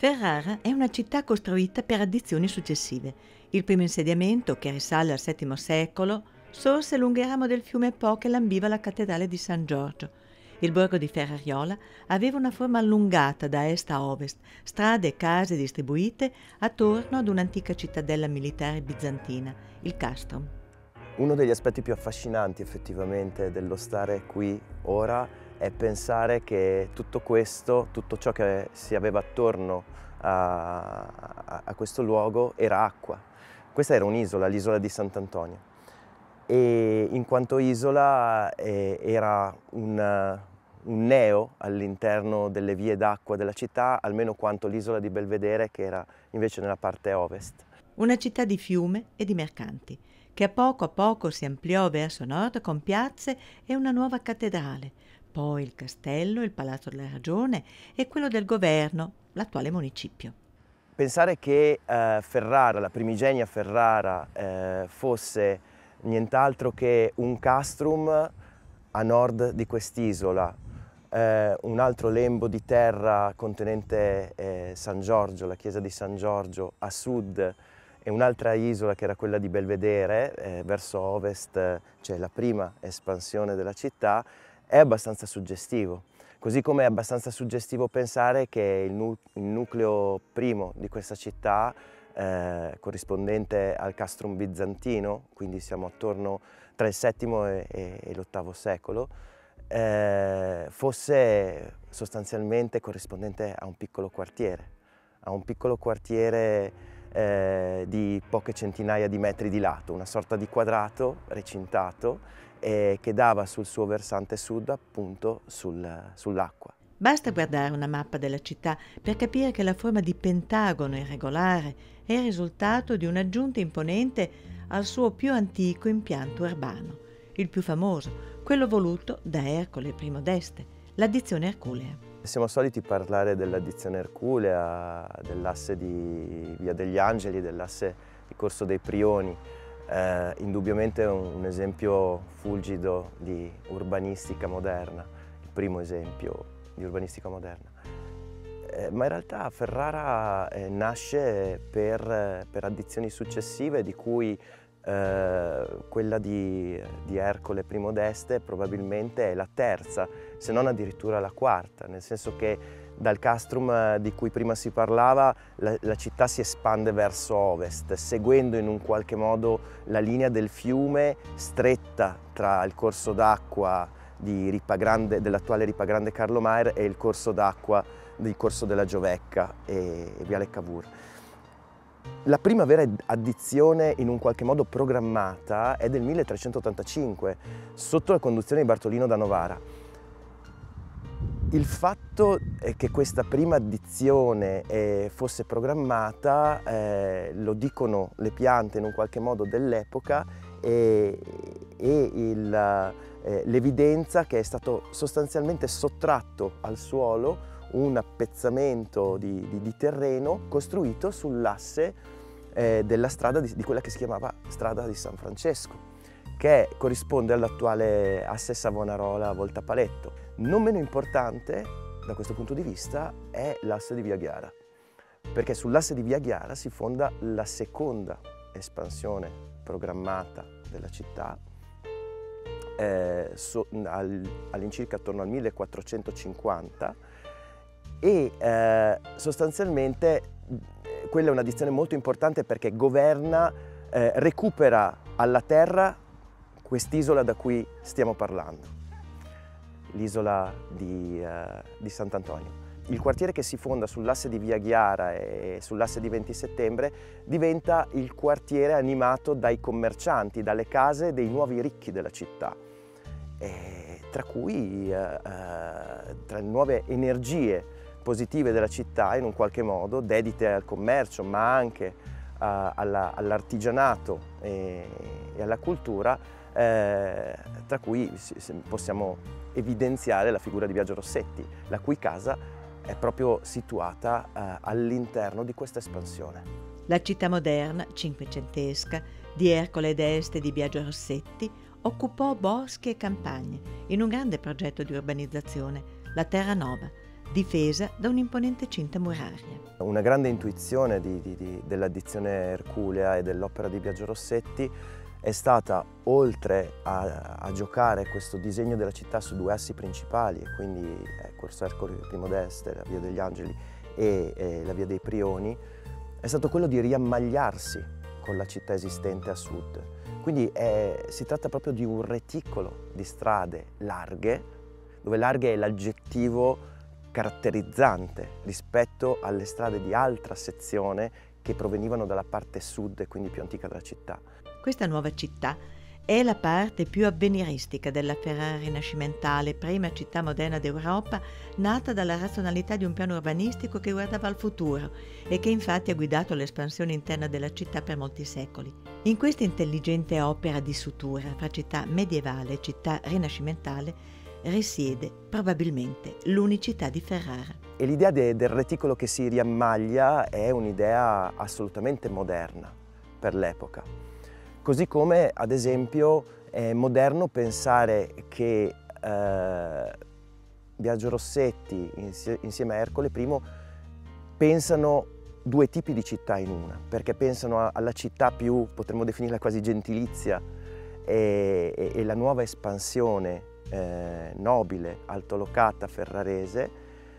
Ferrara è una città costruita per addizioni successive. Il primo insediamento, che risale al VII secolo, sorse lungo il ramo del fiume Po che lambiva la cattedrale di San Giorgio. Il borgo di Ferrariola aveva una forma allungata da est a ovest, strade e case distribuite attorno ad un'antica cittadella militare bizantina, il castrum. Uno degli aspetti più affascinanti effettivamente dello stare qui ora è pensare che tutto questo, tutto ciò che si aveva attorno a questo luogo era acqua. Questa era un'isola, l'isola di Sant'Antonio, e in quanto isola era un neo all'interno delle vie d'acqua della città, almeno quanto l'isola di Belvedere, che era invece nella parte ovest. Una città di fiume e di mercanti, che a poco si ampliò verso nord con piazze e una nuova cattedrale, poi il castello, il Palazzo della Ragione e quello del governo, l'attuale municipio. Pensare che Ferrara, la primigenia Ferrara, fosse nient'altro che un castrum a nord di quest'isola, un altro lembo di terra contenente San Giorgio, la chiesa di San Giorgio, a sud, e un'altra isola che era quella di Belvedere, verso ovest c'è la prima espansione della città, è abbastanza suggestivo. Così come è abbastanza suggestivo pensare che il nucleo primo di questa città, corrispondente al castrum bizantino, quindi siamo attorno tra il VII e l'VIII secolo, fosse sostanzialmente corrispondente a un piccolo quartiere di poche centinaia di metri di lato, una sorta di quadrato recintato che dava sul suo versante sud appunto sull'acqua. Basta guardare una mappa della città per capire che la forma di pentagono irregolare è il risultato di un'aggiunta imponente al suo più antico impianto urbano, il più famoso, quello voluto da Ercole I d'Este, l'addizione erculea. Siamo soliti parlare dell'addizione erculea, dell'asse di Via degli Angeli, dell'asse di Corso dei Prioni. Indubbiamente un esempio fulgido di urbanistica moderna, il primo esempio di urbanistica moderna. Ma in realtà Ferrara nasce per addizioni successive, di cui quella di Ercole I d'Este probabilmente è la terza, se non addirittura la quarta, nel senso che dal castrum di cui prima si parlava la città si espande verso ovest, seguendo in un qualche modo la linea del fiume stretta tra il corso d'acqua dell'attuale Ripagrande Carlo Maier e il corso d'acqua del Corso della Giovecca e Viale Cavour. La prima vera addizione in un qualche modo programmata è del 1385, sotto la conduzione di Bartolino da Novara. Il fatto che questa prima addizione fosse programmata lo dicono le piante in un qualche modo dell'epoca e l'evidenza che è stato sostanzialmente sottratto al suolo un appezzamento di terreno costruito sull'asse della strada di quella che si chiamava strada di San Francesco, che corrisponde all'attuale asse Savonarola-Volta Paletto. Non meno importante da questo punto di vista è l'asse di Via Ghiara, perché sull'asse di Via Ghiara si fonda la seconda espansione programmata della città, all'incirca attorno al 1450, e sostanzialmente quella è un'addizione molto importante perché recupera alla terra quest'isola da cui stiamo parlando, l'isola di Sant'Antonio. Il quartiere che si fonda sull'asse di Via Ghiara e sull'asse di 20 settembre diventa il quartiere animato dai commercianti, dalle case dei nuovi ricchi della città, tra cui tra le nuove energie positive della città, in un qualche modo dedite al commercio ma anche all'artigianato e alla cultura, tra cui possiamo evidenziare la figura di Biagio Rossetti, la cui casa è proprio situata all'interno di questa espansione. La città moderna, cinquecentesca, di Ercole d'Este e di Biagio Rossetti occupò boschi e campagne in un grande progetto di urbanizzazione, la Terra Nova, difesa da un'imponente cinta muraria. Una grande intuizione della dizione erculea e dell'opera di Biagio Rossetti è stata, oltre a giocare questo disegno della città su due assi principali, quindi Corso Ercole primo d'Este, la Via degli Angeli e la Via dei Prioni, è stato quello di riammagliarsi con la città esistente a sud. Quindi si tratta proprio di un reticolo di strade larghe, dove larghe è l'aggettivo caratterizzante rispetto alle strade di altra sezione che provenivano dalla parte sud e quindi più antica della città. Questa nuova città è la parte più avveniristica della Ferrara rinascimentale, prima città moderna d'Europa, nata dalla razionalità di un piano urbanistico che guardava al futuro e che infatti ha guidato l'espansione interna della città per molti secoli. In questa intelligente opera di sutura fra città medievale e città rinascimentale risiede probabilmente l'unicità di Ferrara. E l'idea del reticolo che si riammaglia è un'idea assolutamente moderna per l'epoca. Così come, ad esempio, è moderno pensare che Biagio Rossetti insieme a Ercole I pensano due tipi di città in una, perché pensano alla città più, potremmo definirla quasi gentilizia, e la nuova espansione nobile, altolocata, ferrarese,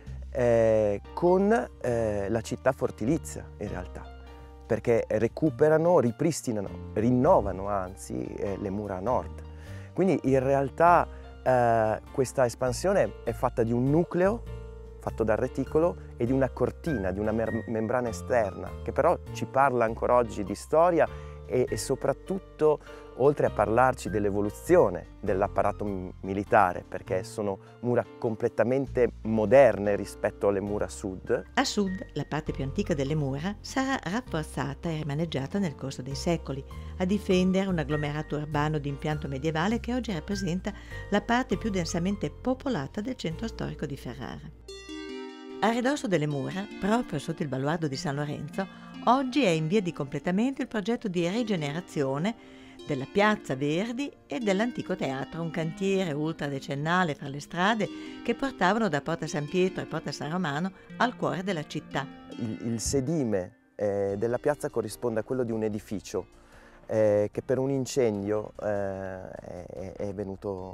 con la città fortilizia in realtà, perché recuperano, ripristinano, rinnovano anzi le mura a nord. Quindi in realtà questa espansione è fatta di un nucleo fatto dal reticolo e di una cortina, di una membrana esterna, che però ci parla ancora oggi di storia e soprattutto, oltre a parlarci dell'evoluzione dell'apparato militare, perché sono mura completamente moderne rispetto alle mura sud. A sud, la parte più antica delle mura sarà rafforzata e rimaneggiata nel corso dei secoli, a difendere un agglomerato urbano di impianto medievale che oggi rappresenta la parte più densamente popolata del centro storico di Ferrara. A ridosso delle mura, proprio sotto il baluardo di San Lorenzo, oggi è in via di completamento il progetto di rigenerazione della Piazza Verdi e dell'antico teatro, un cantiere ultradecennale fra le strade che portavano da Porta San Pietro e Porta San Romano al cuore della città. Il sedime della piazza corrisponde a quello di un edificio che per un incendio è venuto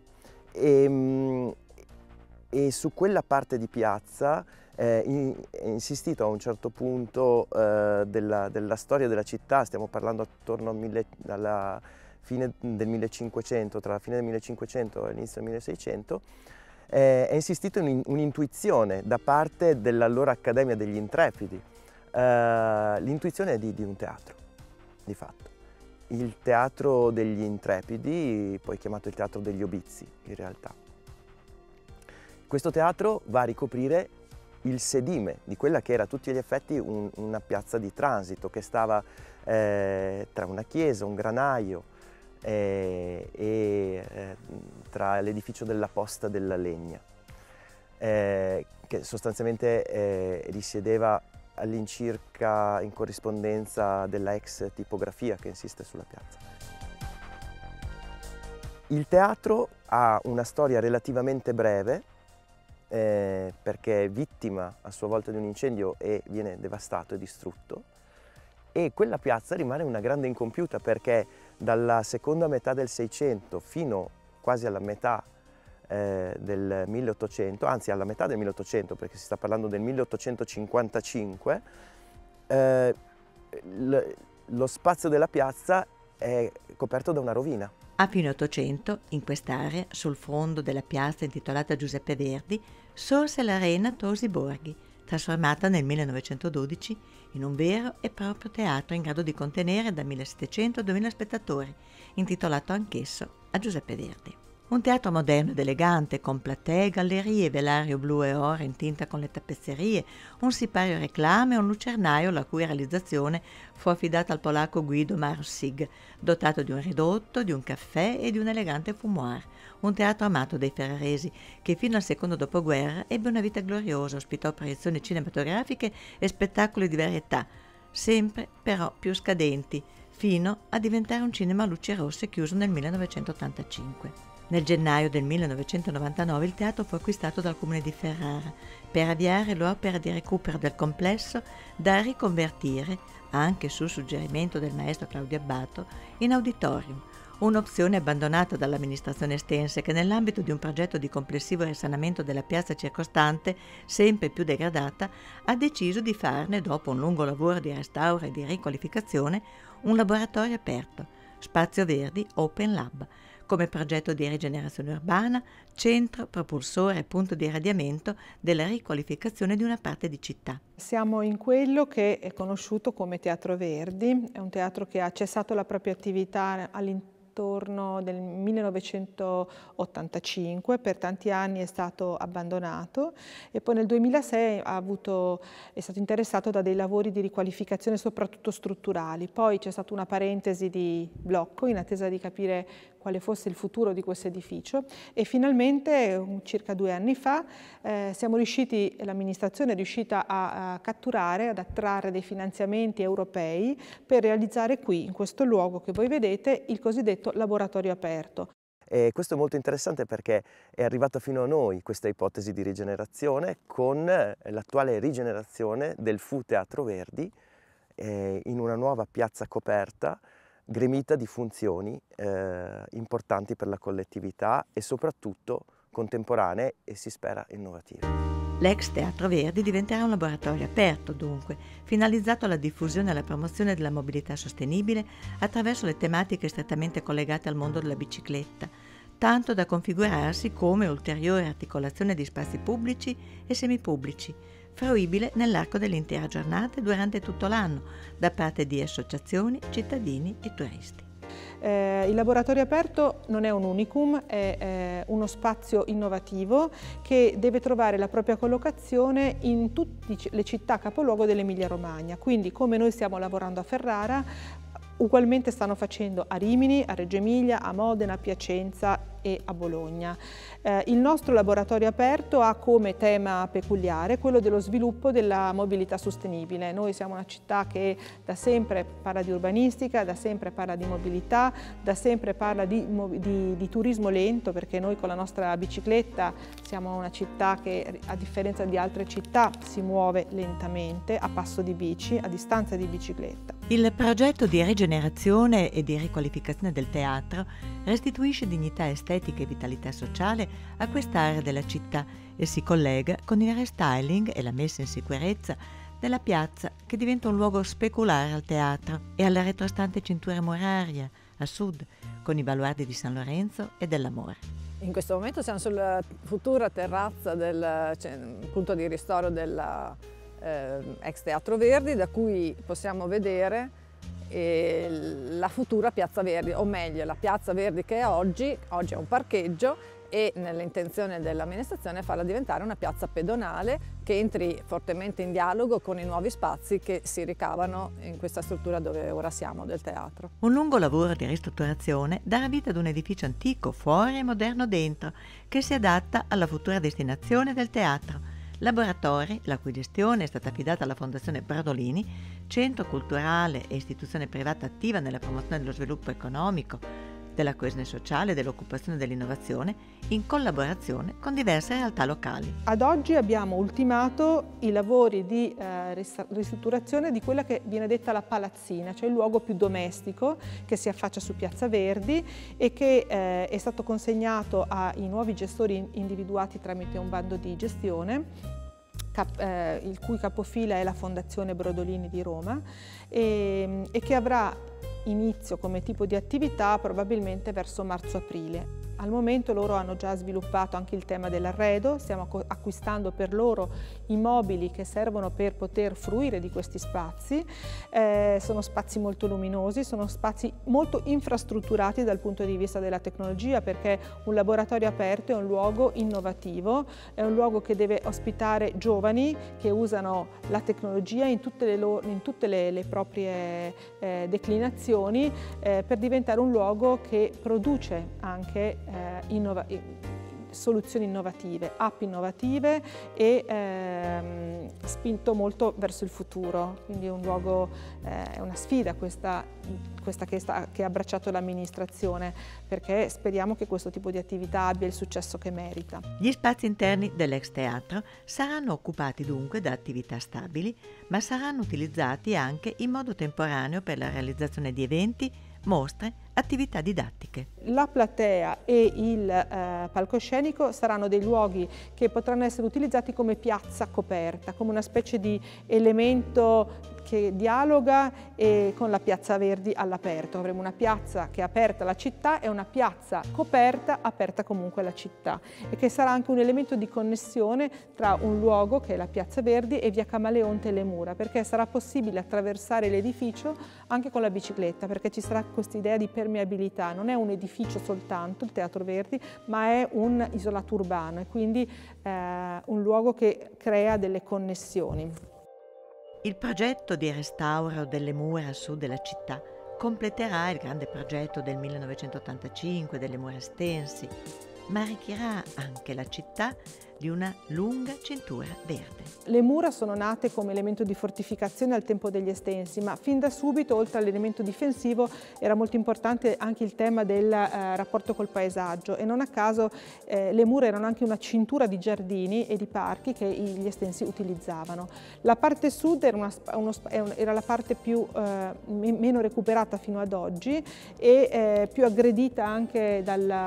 meno. E su quella parte di piazza è insistito a un certo punto della storia della città, stiamo parlando attorno alla fine del 1500, tra la fine del 1500 e l'inizio del 1600, è insistito in un'intuizione da parte dell'allora Accademia degli Intrepidi, l'intuizione di un teatro, di fatto. Il Teatro degli Intrepidi, poi chiamato il Teatro degli Obizi in realtà. Questo teatro va a ricoprire il sedime di quella che era a tutti gli effetti una piazza di transito che stava tra una chiesa, un granaio e tra l'edificio della Posta della Legna, che sostanzialmente risiedeva all'incirca in corrispondenza della ex tipografia che insiste sulla piazza. Il teatro ha una storia relativamente breve, perché è vittima a sua volta di un incendio e viene devastato e distrutto, e quella piazza rimane una grande incompiuta perché dalla seconda metà del 600 fino quasi alla metà del 1800, anzi alla metà del 1800 perché si sta parlando del 1855, lo spazio della piazza è coperto da una rovina. A fine Ottocento, in quest'area, sul fondo della piazza intitolata Giuseppe Verdi, sorse l'Arena Tosi Borghi, trasformata nel 1912 in un vero e proprio teatro in grado di contenere da 1700 a 2000 spettatori, intitolato anch'esso a Giuseppe Verdi. Un teatro moderno ed elegante, con platee, gallerie, velario blu e oro in tinta con le tappezzerie, un sipario reclame e un lucernaio la cui realizzazione fu affidata al polacco Guido Marussig, dotato di un ridotto, di un caffè e di un elegante fumoir. Un teatro amato dai ferraresi che fino al secondo dopoguerra ebbe una vita gloriosa, ospitò proiezioni cinematografiche e spettacoli di varietà, sempre però più scadenti, fino a diventare un cinema a luci rosse chiuso nel 1985. Nel gennaio del 1999 il teatro fu acquistato dal comune di Ferrara per avviare l'opera di recupero del complesso da riconvertire, anche su suggerimento del maestro Claudio Abbato, in auditorium, un'opzione abbandonata dall'amministrazione estense che nell'ambito di un progetto di complessivo risanamento della piazza circostante, sempre più degradata, ha deciso di farne, dopo un lungo lavoro di restauro e di riqualificazione, un laboratorio aperto, Spazio Verdi Open Lab, come progetto di rigenerazione urbana, centro, propulsore e punto di irradiamento della riqualificazione di una parte di città. Siamo in quello che è conosciuto come Teatro Verdi, è un teatro che ha cessato la propria attività all'interno del 1985, per tanti anni è stato abbandonato e poi nel 2006 è stato interessato da dei lavori di riqualificazione soprattutto strutturali. Poi c'è stata una parentesi di blocco in attesa di capire quale fosse il futuro di questo edificio e finalmente circa 2 anni fa l'amministrazione è riuscita a catturare, ad attrarre dei finanziamenti europei per realizzare qui, in questo luogo che voi vedete, il cosiddetto laboratorio aperto. E questo è molto interessante perché è arrivata fino a noi questa ipotesi di rigenerazione con l'attuale rigenerazione del Fu Teatro Verdi in una nuova piazza coperta gremita di funzioni importanti per la collettività e soprattutto contemporanee e si spera innovative. L'ex Teatro Verdi diventerà un laboratorio aperto, dunque, finalizzato alla diffusione e alla promozione della mobilità sostenibile attraverso le tematiche strettamente collegate al mondo della bicicletta, tanto da configurarsi come ulteriore articolazione di spazi pubblici e semipubblici, fruibile nell'arco dell'intera giornata e durante tutto l'anno, da parte di associazioni, cittadini e turisti. Il laboratorio aperto non è un unicum, è uno spazio innovativo che deve trovare la propria collocazione in tutte le città capoluogo dell'Emilia Romagna. Quindi, come noi stiamo lavorando a Ferrara, ugualmente stanno facendo a Rimini, a Reggio Emilia, a Modena, a Piacenza e a Bologna. Il nostro laboratorio aperto ha come tema peculiare quello dello sviluppo della mobilità sostenibile. Noi siamo una città che da sempre parla di urbanistica, da sempre parla di mobilità, da sempre parla di turismo lento, perché noi con la nostra bicicletta siamo una città che, a differenza di altre città, si muove lentamente, a passo di bici, a distanza di bicicletta. Il progetto di rigenerazione e di riqualificazione del teatro restituisce dignità estetica e vitalità sociale a quest'area della città e si collega con il restyling e la messa in sicurezza della piazza, che diventa un luogo speculare al teatro e alla retrostante cintura muraria a sud, con i baluardi di San Lorenzo e dell'Amore. In questo momento siamo sulla futura terrazza del punto di ristoro della ex Teatro Verdi, da cui possiamo vedere la futura Piazza Verdi, o meglio la Piazza Verdi che è oggi è un parcheggio e nell'intenzione dell'amministrazione è farla diventare una piazza pedonale che entri fortemente in dialogo con i nuovi spazi che si ricavano in questa struttura dove ora siamo del teatro. Un lungo lavoro di ristrutturazione darà vita ad un edificio antico fuori e moderno dentro, che si adatta alla futura destinazione del teatro. Laboratori, la cui gestione è stata affidata alla Fondazione Brodolini, centro culturale e istituzione privata attiva nella promozione dello sviluppo economico, della coesione sociale e dell'occupazione e dell'innovazione, in collaborazione con diverse realtà locali. Ad oggi abbiamo ultimato i lavori di ristrutturazione di quella che viene detta la palazzina, cioè il luogo più domestico che si affaccia su Piazza Verdi e che è stato consegnato ai nuovi gestori individuati tramite un bando di gestione, il cui capofila è la Fondazione Brodolini di Roma e che avrà inizio come tipo di attività probabilmente verso marzo-aprile. Al momento loro hanno già sviluppato anche il tema dell'arredo, stiamo acquistando per loro i mobili che servono per poter fruire di questi spazi. Sono spazi molto luminosi, sono spazi molto infrastrutturati dal punto di vista della tecnologia, perché un laboratorio aperto è un luogo innovativo, è un luogo che deve ospitare giovani che usano la tecnologia in tutte le proprie declinazioni per diventare un luogo che produce anche soluzioni innovative, app innovative e spinto molto verso il futuro, quindi è un luogo, è una sfida questa che ha abbracciato l'amministrazione, perché speriamo che questo tipo di attività abbia il successo che merita. Gli spazi interni dell'ex teatro saranno occupati dunque da attività stabili, ma saranno utilizzati anche in modo temporaneo per la realizzazione di eventi, mostre, attività didattiche. La platea e il palcoscenico saranno dei luoghi che potranno essere utilizzati come piazza coperta, come una specie di elemento che dialoga con la Piazza Verdi all'aperto. Avremo una piazza che è aperta alla città e una piazza coperta aperta comunque alla città, e che sarà anche un elemento di connessione tra un luogo che è la Piazza Verdi e via Camaleonte e le mura, perché sarà possibile attraversare l'edificio anche con la bicicletta, perché ci sarà questa idea di permeabilità. Non è un edificio soltanto, il Teatro Verdi, ma è un isolato urbano e quindi un luogo che crea delle connessioni. Il progetto di restauro delle mura a sud della città completerà il grande progetto del 1985 delle mura Stensi, ma arricchirà anche la città di una lunga cintura verde. Le mura sono nate come elemento di fortificazione al tempo degli Estensi, ma fin da subito, oltre all'elemento difensivo, era molto importante anche il tema del rapporto col paesaggio, e non a caso le mura erano anche una cintura di giardini e di parchi che gli Estensi utilizzavano. La parte sud era la parte più meno recuperata fino ad oggi e più aggredita anche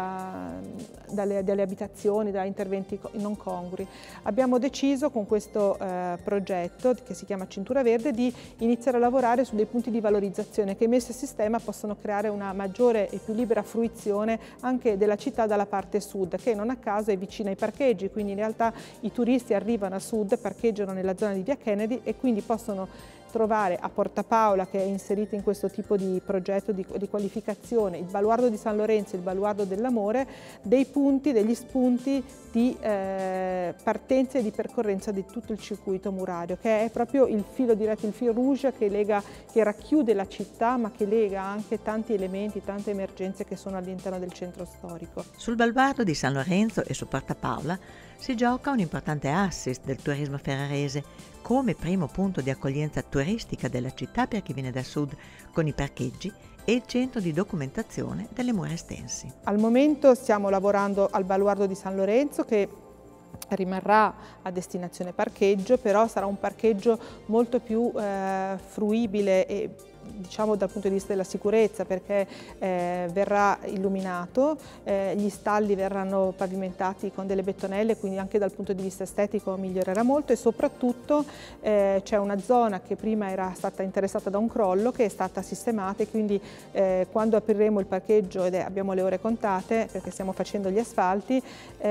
dalle abitazioni, da interventi non congrui. Abbiamo deciso con questo progetto, che si chiama Cintura Verde, di iniziare a lavorare su dei punti di valorizzazione che, messi a sistema, possono creare una maggiore e più libera fruizione anche della città dalla parte sud, che non a caso è vicina ai parcheggi, quindi in realtà i turisti arrivano a sud, parcheggiano nella zona di via Kennedy e quindi possono trovare a Porta Paola, che è inserita in questo tipo di progetto di qualificazione, il baluardo di San Lorenzo, il baluardo dell'amore, dei punti, degli spunti di partenza e di percorrenza di tutto il circuito murario, che è proprio il filo diretto, il fil rouge che racchiude la città, ma che lega anche tanti elementi, tante emergenze che sono all'interno del centro storico. Sul baluardo di San Lorenzo e su Porta Paola si gioca un importante assist del turismo ferrarese, come primo punto di accoglienza turistica della città per chi viene da sud, con i parcheggi e il centro di documentazione delle mura Stensi. Al momento stiamo lavorando al baluardo di San Lorenzo, che rimarrà a destinazione parcheggio, però sarà un parcheggio molto più fruibile e, diciamo, dal punto di vista della sicurezza, perché verrà illuminato, gli stalli verranno pavimentati con delle bettonelle, quindi anche dal punto di vista estetico migliorerà molto, e soprattutto c'è una zona che prima era stata interessata da un crollo che è stata sistemata, e quindi quando apriremo il parcheggio, ed abbiamo le ore contate perché stiamo facendo gli asfalti,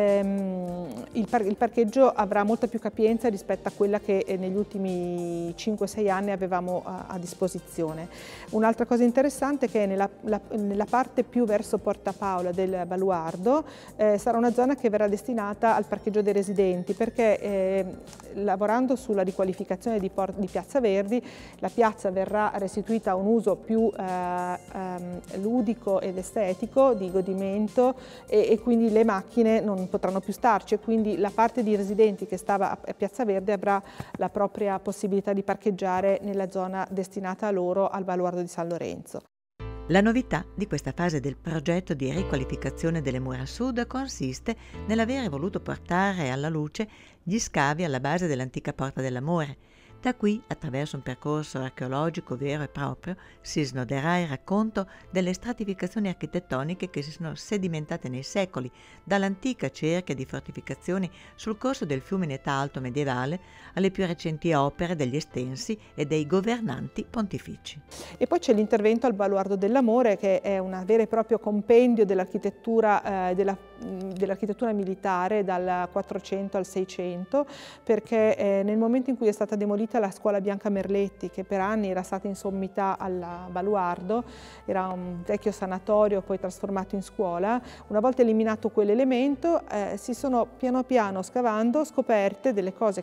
il parcheggio avrà molta più capienza rispetto a quella che negli ultimi 5-6 anni avevamo a disposizione. Un'altra cosa interessante è che nella parte più verso Porta Paola del baluardo sarà una zona che verrà destinata al parcheggio dei residenti, perché lavorando sulla riqualificazione di Piazza Verdi, la piazza verrà restituita a un uso più ludico ed estetico, di godimento, e quindi le macchine non potranno più starci, e quindi la parte di residenti che stava a Piazza Verdi avrà la propria possibilità di parcheggiare nella zona destinata a loro, al baluardo di San Lorenzo. La novità di questa fase del progetto di riqualificazione delle mura sud consiste nell'avere voluto portare alla luce gli scavi alla base dell'antica Porta dell'Amore. Da qui, attraverso un percorso archeologico vero e proprio, si snoderà il racconto delle stratificazioni architettoniche che si sono sedimentate nei secoli, dall'antica cerchia di fortificazioni sul corso del fiume in età alto medievale alle più recenti opere degli Estensi e dei governanti pontifici. E poi c'è l'intervento al baluardo dell'amore, che è un vero e proprio compendio dell'architettura militare dal 400 al 600, perché nel momento in cui è stata demolita la scuola Bianca Merletti, che per anni era stata in sommità al baluardo, era un vecchio sanatorio poi trasformato in scuola, una volta eliminato quell'elemento si sono piano piano, scavando, scoperte delle cose che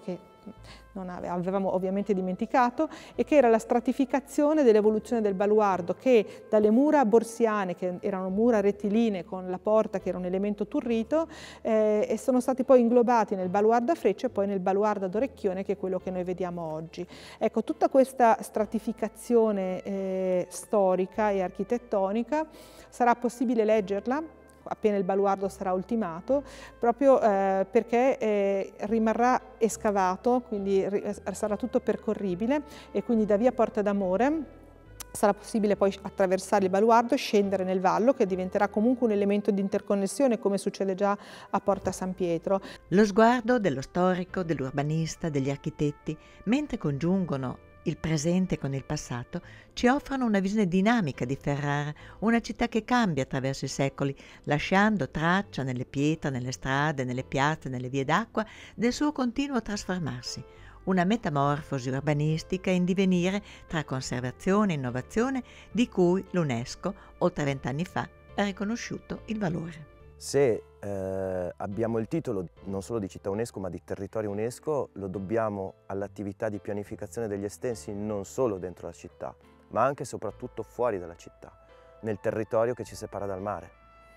non avevamo ovviamente dimenticato, e che era la stratificazione dell'evoluzione del baluardo, che dalle mura borsiane, che erano mura rettilinee con la porta che era un elemento turrito, e sono stati poi inglobati nel baluardo a frecce e poi nel baluardo ad orecchione, che è quello che noi vediamo oggi. Ecco, tutta questa stratificazione storica e architettonica sarà possibile leggerla appena il baluardo sarà ultimato, proprio perché rimarrà escavato, quindi sarà tutto percorribile, e quindi da via Porta d'Amore sarà possibile poi attraversare il baluardo, scendere nel vallo, che diventerà comunque un elemento di interconnessione, come succede già a Porta San Pietro. Lo sguardo dello storico, dell'urbanista, degli architetti, mentre congiungono il presente con il passato, ci offrono una visione dinamica di Ferrara, una città che cambia attraverso i secoli, lasciando traccia nelle pietre, nelle strade, nelle piazze, nelle vie d'acqua del suo continuo trasformarsi. Una metamorfosi urbanistica in divenire tra conservazione e innovazione, di cui l'UNESCO, oltre 20 anni fa, ha riconosciuto il valore. Se abbiamo il titolo non solo di città UNESCO ma di territorio UNESCO, lo dobbiamo all'attività di pianificazione degli estensi non solo dentro la città, ma anche e soprattutto fuori dalla città, nel territorio che ci separa dal mare.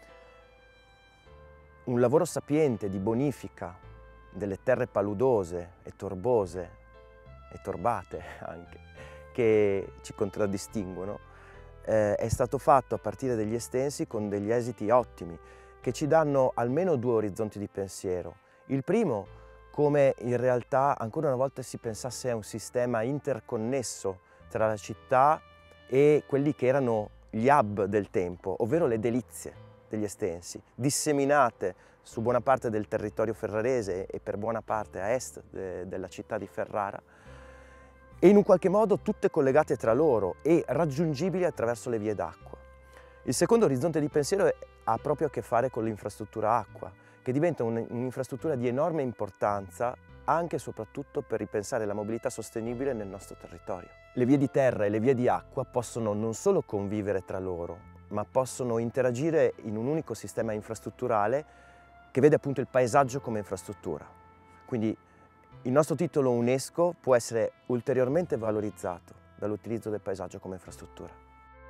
Un lavoro sapiente di bonifica delle terre paludose e torbose e torbate anche, che ci contraddistinguono, è stato fatto a partire dagli estensi con degli esiti ottimi, che ci danno almeno due orizzonti di pensiero. Il primo, come in realtà ancora una volta si pensasse a un sistema interconnesso tra la città e quelli che erano gli hub del tempo, ovvero le delizie degli estensi, disseminate su buona parte del territorio ferrarese e per buona parte a est della città di Ferrara, e in un qualche modo tutte collegate tra loro e raggiungibili attraverso le vie d'acqua. Il secondo orizzonte di pensiero ha proprio a che fare con l'infrastruttura acqua, che diventa un'infrastruttura di enorme importanza anche e soprattutto per ripensare la mobilità sostenibile nel nostro territorio. Le vie di terra e le vie di acqua possono non solo convivere tra loro, ma possono interagire in un unico sistema infrastrutturale che vede appunto il paesaggio come infrastruttura. Quindi il nostro titolo UNESCO può essere ulteriormente valorizzato dall'utilizzo del paesaggio come infrastruttura.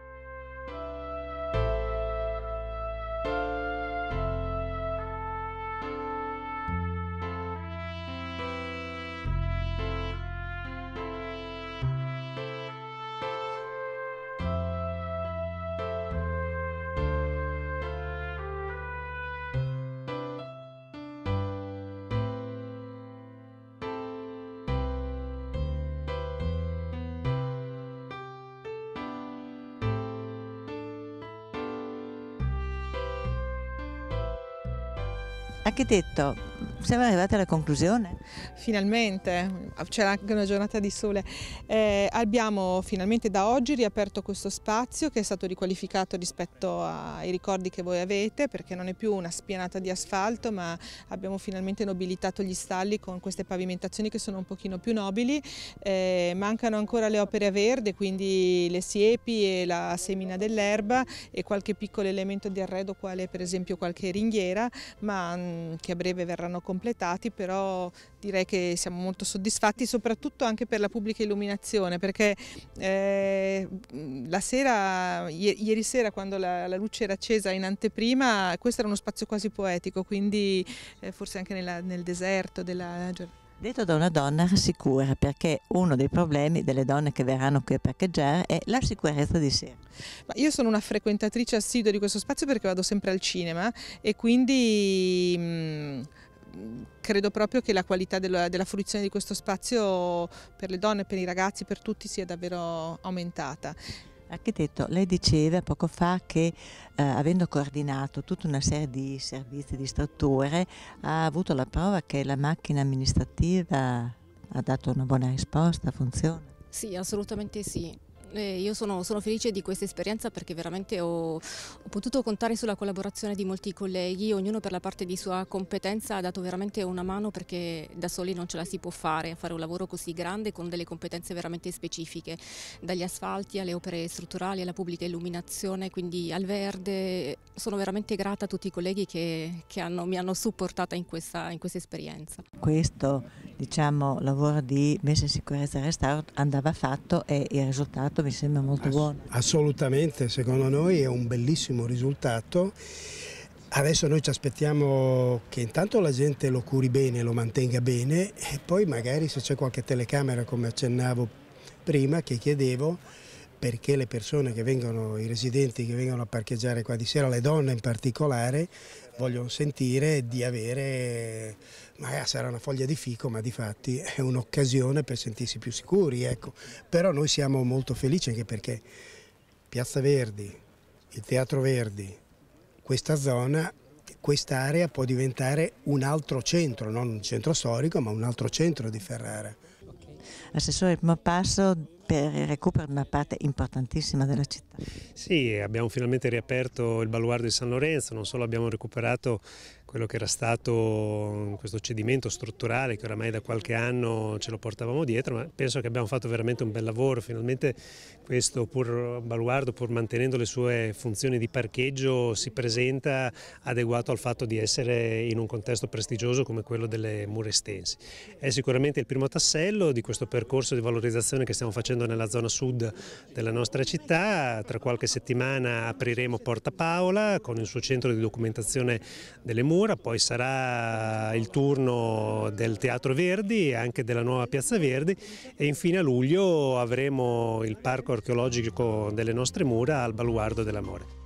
Architetto, siamo arrivati alla conclusione? Finalmente, c'era anche una giornata di sole. Abbiamo finalmente da oggi riaperto questo spazio, che è stato riqualificato rispetto ai ricordi che voi avete, perché non è più una spianata di asfalto, ma abbiamo finalmente nobilitato gli stalli con queste pavimentazioni che sono un pochino più nobili. Mancano ancora le opere a verde, quindi le siepi e la semina dell'erba e qualche piccolo elemento di arredo, quale per esempio qualche ringhiera, ma che a breve verranno completati. Però direi che siamo molto soddisfatti, soprattutto anche per la pubblica illuminazione, perché la sera, ieri sera, quando la luce era accesa in anteprima, questo era uno spazio quasi poetico, quindi forse anche nel deserto della giornata. Detto da una donna rassicura, perché uno dei problemi delle donne che verranno qui a parcheggiare è la sicurezza di sera. Ma io sono una frequentatrice assidua di questo spazio perché vado sempre al cinema e quindi credo proprio che la qualità della fruizione di questo spazio per le donne, per i ragazzi, per tutti sia davvero aumentata. Architetto, lei diceva poco fa che avendo coordinato tutta una serie di servizi, di strutture, ha avuto la prova che la macchina amministrativa ha dato una buona risposta, funziona? Sì, assolutamente sì. Io sono felice di questa esperienza perché veramente ho potuto contare sulla collaborazione di molti colleghi, ognuno per la parte di sua competenza ha dato veramente una mano perché da soli non ce la si può fare un lavoro così grande con delle competenze veramente specifiche, dagli asfalti alle opere strutturali alla pubblica illuminazione, quindi al verde. Sono veramente grata a tutti i colleghi che mi hanno supportata in questa esperienza. Questo, diciamo, lavoro di messa in sicurezza e restauro andava fatto e il risultato mi sembra molto buono. Assolutamente, secondo noi è un bellissimo risultato. Adesso noi ci aspettiamo che intanto la gente lo curi bene, lo mantenga bene e poi magari se c'è qualche telecamera, come accennavo prima, che chiedevo, perché le persone che vengono, i residenti che vengono a parcheggiare qua di sera, le donne in particolare, vogliono sentire di avere, magari sarà una foglia di fico, ma di fatti è un'occasione per sentirsi più sicuri, ecco. Però noi siamo molto felici anche perché Piazza Verdi, il Teatro Verdi, questa zona, quest'area può diventare un altro centro, non un centro storico, ma un altro centro di Ferrara. Assessore, il primo passo per il recupero di una parte importantissima della città. Sì, abbiamo finalmente riaperto il baluardo di San Lorenzo, non solo abbiamo recuperato quello che era stato questo cedimento strutturale che oramai da qualche anno ce lo portavamo dietro, ma penso che abbiamo fatto veramente un bel lavoro. Finalmente questo baluardo, pur mantenendo le sue funzioni di parcheggio, si presenta adeguato al fatto di essere in un contesto prestigioso come quello delle mura estensi. È sicuramente il primo tassello di questo percorso di valorizzazione che stiamo facendo nella zona sud della nostra città. Tra qualche settimana apriremo Porta Paola con il suo centro di documentazione delle mura. Poi sarà il turno del Teatro Verdi e anche della nuova Piazza Verdi e infine a luglio avremo il parco archeologico delle nostre mura al Baluardo dell'Amore.